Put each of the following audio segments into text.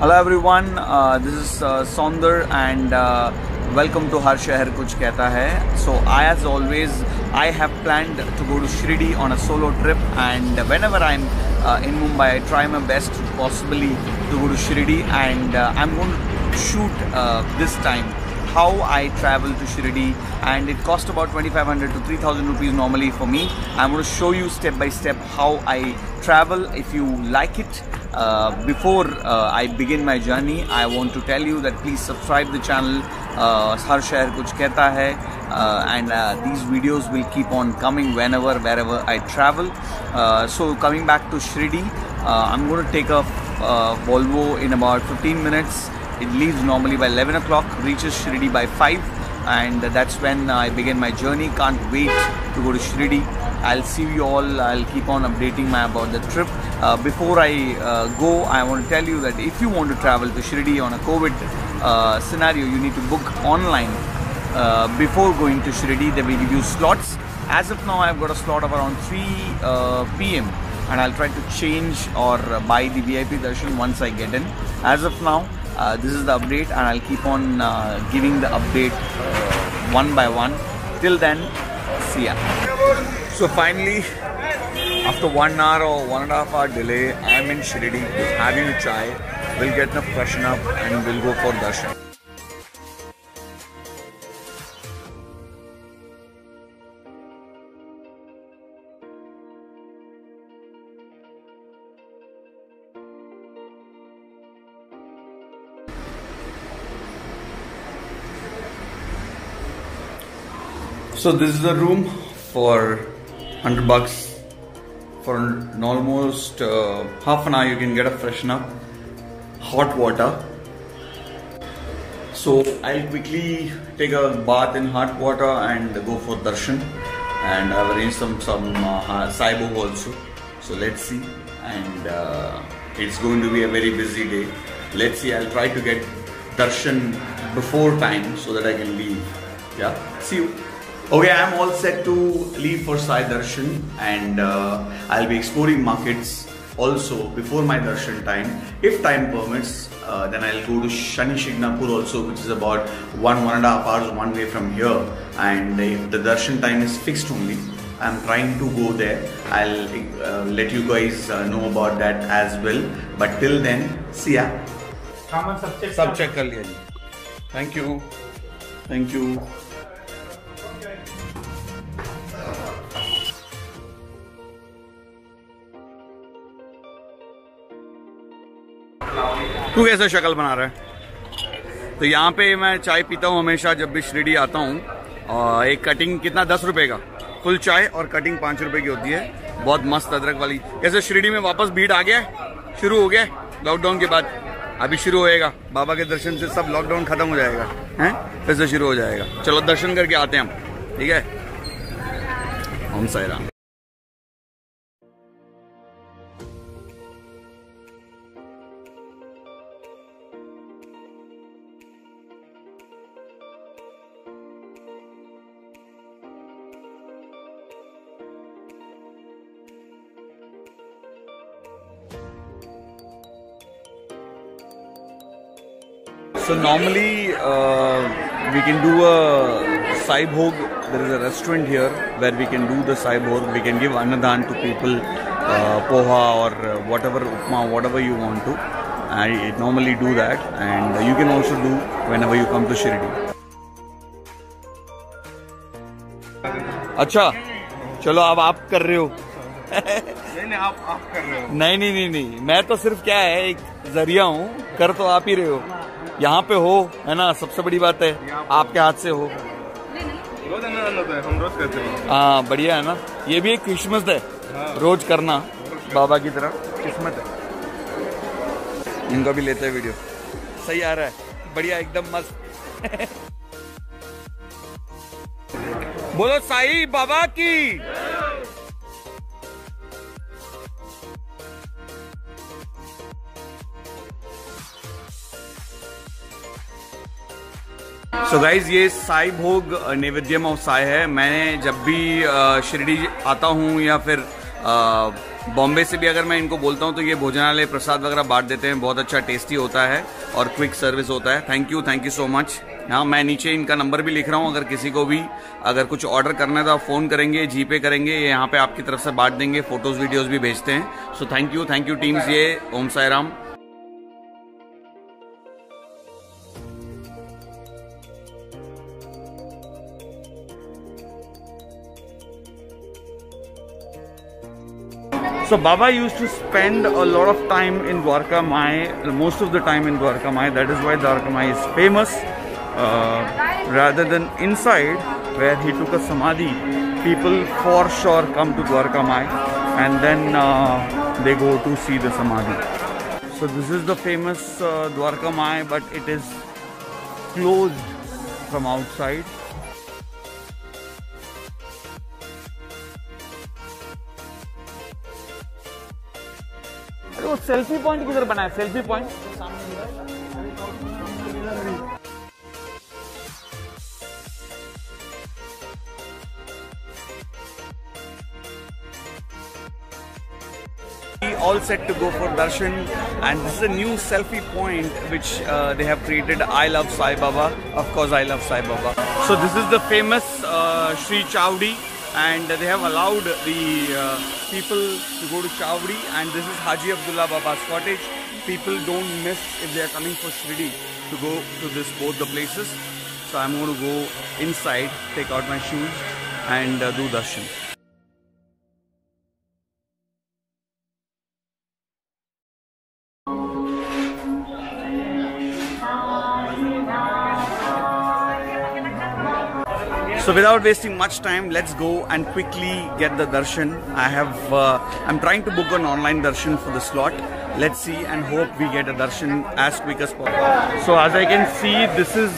Hello everyone, this is Saundar and welcome to Har Shahar Kuch Kehta Hai. So as always, I have planned to go to Shirdi on a solo trip, and whenever I'm in Mumbai, I try my best possibly to go to Shirdi, and I'm going to shoot this time how I travel to Shirdi, and it cost about 2500 to 3000 rupees normally for me. I'm going to show you step by step how I travel. If you like it, before I begin my journey, I want to tell you that please subscribe the channel Har Shahar Kuch Kehta Hai, and these videos will keep on coming wherever I travel. So coming back to Shirdi, I'm going to take a Volvo in about 15 minutes. It leaves normally by 11 o'clock, reaches Shirdi by 5, and that's when I begin my journey. Can't wait to go to Shirdi. I'll see you all. I'll keep on updating about the trip. Before I go, I want to tell you that if you want to travel to Shirdi on a COVID scenario, you need to book online before going to Shirdi. They will give you slots. As of now, I've got a slot of around 3 PM, and I'll try to change or buy the VIP darshan once I get in. As of now, this is the update, and I'll keep on giving the update one by one. Till then, see ya. So finally, after 1 hour or 1.5 hour delay, I'm in Shirdi, having a chai. We'll get a freshen up and we'll go for darshan. So this is the room for $100 for almost half an hour. You can get a freshen up, hot water. So I'll quickly take a bath in hot water and go for darshan, and I've arranged some Sai Bhog also. So let's see, and it's going to be a very busy day. Let's see. I'll try to get darshan before time so that I can leave. Yeah, see you. Okay, I'm all set to leave for Sai Darshan, and I'll be exploring markets also before my darshan time. If time permits, then I'll go to Shani Shignapur also, which is about 1.5 hours one way from here. And if the darshan time is fixed only, I'm trying to go there. I'll let you guys know about that as well. But till then, see ya. Sab check kar liya ji. Thank you. Thank you. तू कैसा शक्ल बना रहा है? तो यहाँ पे मैं चाय पीता हूँ हमेशा जब भी शिरडी आता हूँ। और एक कटिंग कितना 10 रुपए का, फुल चाय और कटिंग 5 रुपए की होती है, बहुत मस्त अदरक वाली। कैसे शिरडी में वापस भीड़ आ गया है, शुरू हो गया है लॉकडाउन के बाद, अभी शुरू होएगा। बाबा के दर्शन से सब लॉकडाउन खत्म हो जाएगा, हैं फिर से शुरू हो जाएगा। चलो दर्शन करके आते हैं हम, ठीक है। ओम Sai Ram. So normally we can do a Sai Bhog. There is a restaurant here where we can do the Sai Bhog. We can give Annadan to people, poha or whatever upma, whatever you want to. I normally do that, and you can also do whenever you come to Shirdi. अच्छा, चलो अब आप कर रहे हो। नहीं आप कर रहे हो। नहीं, मैं तो सिर्फ क्या है, एक जरिया हूँ, कर तो आप ही रहे हो। यहाँ पे हो, है ना, सबसे बड़ी बात है, आपके हाथ से हो। रोज हम रोज करते हैं। हाँ बढ़िया है ना, ये भी एक किस्मत है, रोज करना बाबा की तरह किस्मत है। इनका भी लेते हैं वीडियो, सही आ रहा है, बढ़िया एकदम मस्त। बोलो साईं बाबा की। सो गाइज, ये साई भोग नैवेद्यम ऑफ साई है। मैंने जब भी शिरडी आता हूँ या फिर बॉम्बे से भी अगर मैं इनको बोलता हूँ तो ये भोजनालय प्रसाद वगैरह बांट देते हैं, बहुत अच्छा टेस्टी होता है और क्विक सर्विस होता है। Thank you so much. हाँ, मैं नीचे इनका नंबर भी लिख रहा हूँ, अगर किसी को भी अगर कुछ ऑर्डर करना है तो आप फ़ोन करेंगे, जीपे करेंगे, ये यहाँ पे आपकी तरफ से बांट देंगे, फोटोज़ वीडियोज़ भी भेजते हैं। So thank you teams. ये Om Sai Ram. So Baba used to spend a lot of time in Dwarka Mai, most of the time in Dwarka Mai. That is why Dwarka Mai is famous. Rather than inside where he took a samadhi, people for sure come to Dwarka Mai and then they go to see the samadhi. So this is the famous Dwarka Mai, but it is closed from outside. अरे वो selfie point किधर बना है? Selfie point all set to go for darshan, and this is a new selfie point which they have created. I love Sai Baba, of course I love Sai Baba. So this is the famous Sri Chowdi, and they have allowed the people to go to Chowdi, and this is Haji Abdullah Baba's cottage. People don't miss if they are coming for Shirdi to go to both the places. So I'm going to go inside, take out my shoes and do darshan. So without wasting much time, let's go and quickly get the darshan. I'm trying to book an online darshan for the slot. Let's see and hope we get a darshan as quick as possible. So as I can see, this is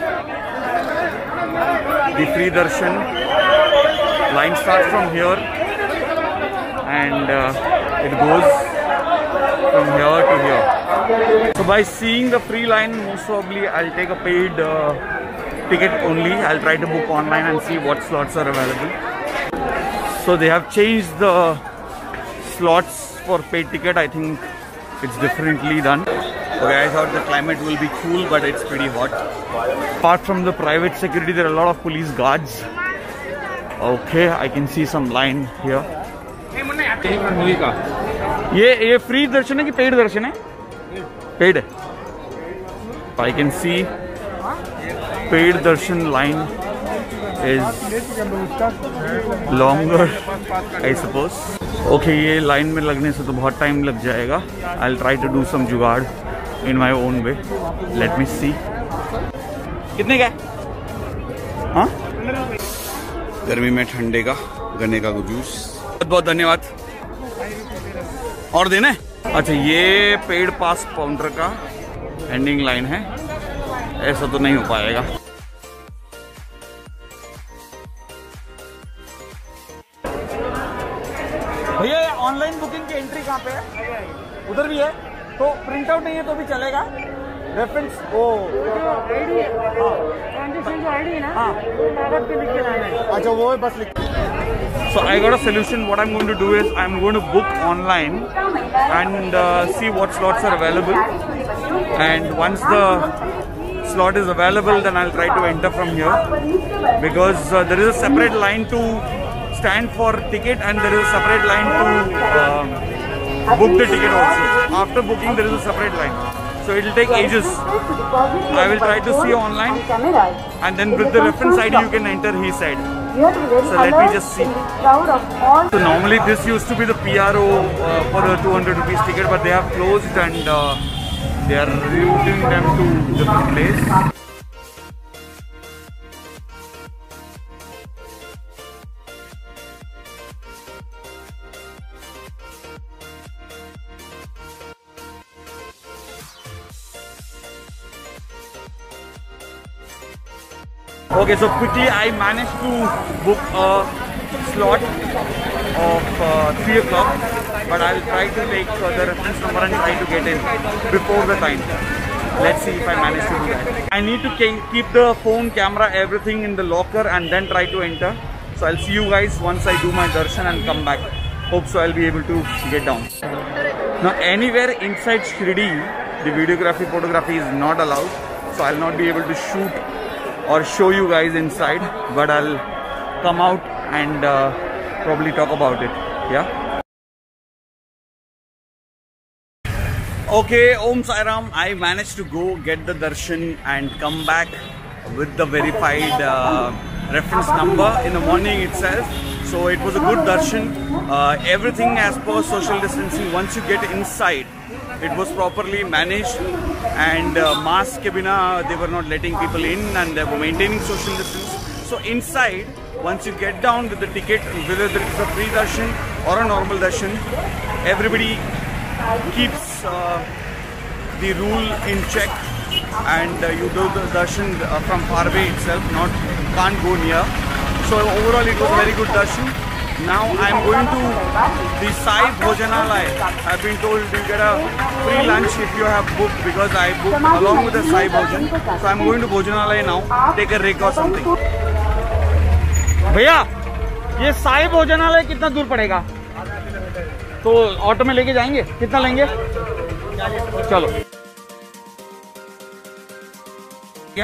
the free darshan. Line starts from here and it goes from here to here. So by seeing the free line, most probably I'll take a paid ticket only. I'll try to book online and see what slots are available. So they have changed the slots for paid ticket. I think it's differently done. Okay, I thought the climate will be cool, but it's pretty hot. Apart from the private security, there are a lot of police guards. Okay, I can see some line here. ये free darshan है कि paid darshan है? Paid है. I can see paid darshan line is longer, I suppose. Okay, ये line में लगने से तो बहुत time लग जाएगा. I'll try to do some जुगाड़ in my own way. Let me see. कितने का? हाँ? गर्मी में ठंडे का गन्ने का जूस. बहुत बहुत धन्यवाद. और देना है? अच्छा, ये पेड पास काउंटर का एंडिंग लाइन है. ऐसा तो नहीं हो पाएगा. भैया ऑनलाइन बुकिंग की एंट्री कहाँ पे है? उधर भी है. तो प्रिंट आउट नहीं है तो भी चलेगा. रेफरेंस आईडी ना. हाँ, कागज पे लिख के लाना है. अच्छा, वो बस लिख. So I got a solution. What I'm going to do is I'm going to book online and see what slots are available. And once the slot is available, then I'll try to enter from here, because there is a separate line to stand for ticket and there is a separate line to book the ticket also. After booking, there is a separate line. So it will take ages. I will try to see online, and then with the reference ID you can enter his side. So let me just see. So normally this used to be the PRO for the 200 rupees ticket, but they have closed and they are routing them to different place. Okay, so quickly I managed to book a slot of 3 o'clock, but I'll try to take the reference number and try to get in before the time. Let's see if I manage to do that. I need to keep the phone, camera, everything in the locker and then try to enter. So I'll see you guys once I do my darshan and come back. Hope so I'll be able to get down. Now anywhere inside Shirdi, the videography, photography is not allowed. So I'll not be able to shoot or show you guys inside. But I'll come out and probably talk about it. Yeah. Okay, Om Sai Ram. I managed to go get the darshan and come back with the verified reference number in the morning itself. So it was a good darshan. Everything as per social distancing. Once you get inside, it was properly managed, and mask ke bina they were not letting people in, and they were maintaining social distance. So inside, once you get down with the ticket, whether it is a free darshan or a normal darshan, everybody keeps the rule in check, and you do the darshan from far away itself, can't go near. So overall it was a very good darshan. Now I am going to the Sai Bhojanalaya. I've been told you get a free lunch if you have booked, because I booked along with the Sai Bhojan. So I'm going to Bhojanalaya now, take a break or something. भैया ये साई भोजनालय कितना दूर पड़ेगा? तो auto में लेके जाएंगे, कितना लेंगे? चलो क्या?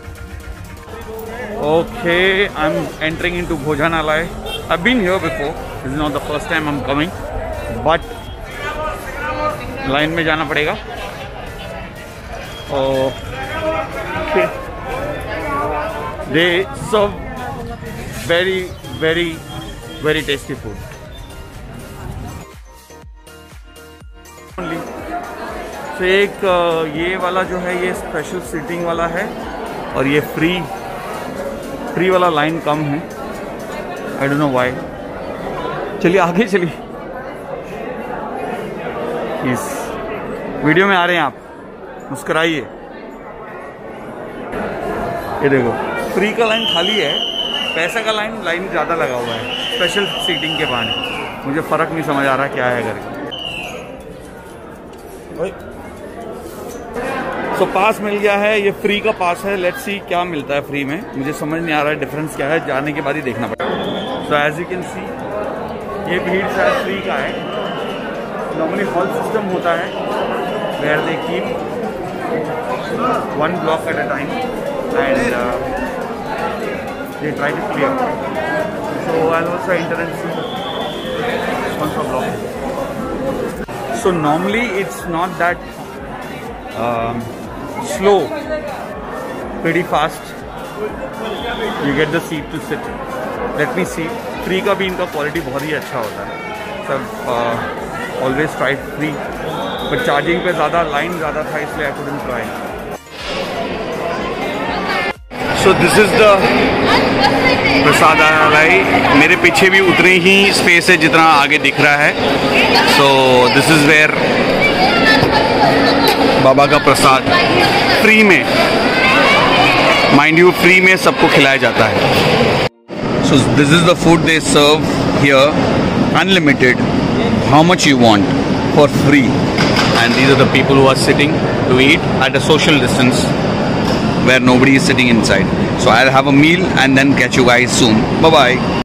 Okay, I'm entering into Bhojanalaya. I've been here before. This is not the first time I'm coming, but line में जाना पड़ेगा. Okay. They serve very tasty food. So एक ये वाला जो है ये स्पेशल सीटिंग वाला है, और ये फ्री वाला लाइन कम है. I don't know why. चलिए आगे चलिए. इस वीडियो में आ रहे हैं आप, मुस्कुराइए. ये देखो फ्री का लाइन खाली है, पैसा का लाइन ज़्यादा लगा हुआ है स्पेशल सीटिंग के बहाने. मुझे फ़र्क नहीं समझ आ रहा क्या है करके. तो पास मिल गया है, ये फ्री का पास है. लेट्स सी क्या मिलता है फ्री में. मुझे समझ नहीं आ रहा है डिफरेंस क्या है, जाने के बाद ही देखना पड़ेगा. So as you can see ये भीड़ शायद फ्री का है. नॉर्मली हॉल सिस्टम होता है where they keep 1 block at a time and they try to clear. So I'll also enter and see one per block. So normally it's not that slow, pretty fast. You get the seat to sit. Let me see. Free का भी इनका quality बहुत ही अच्छा होता है. सब always try free, but charging पे ज़्यादा लाइन ज़्यादा था, इसलिए I couldn't try. So this is the prasadalaya. मेरे पीछे भी उतनी ही स्पेस है जितना आगे दिख रहा है. So this is where Baba का प्रसाद फ्री में, माइंड यू, फ्री में सबको खिलाया जाता है. So this is the food they serve here, unlimited, how much you want, for free. And these are the people who are sitting to eat at a social distance where nobody is sitting inside. So I'll have a meal and then catch you guys soon. Bye bye.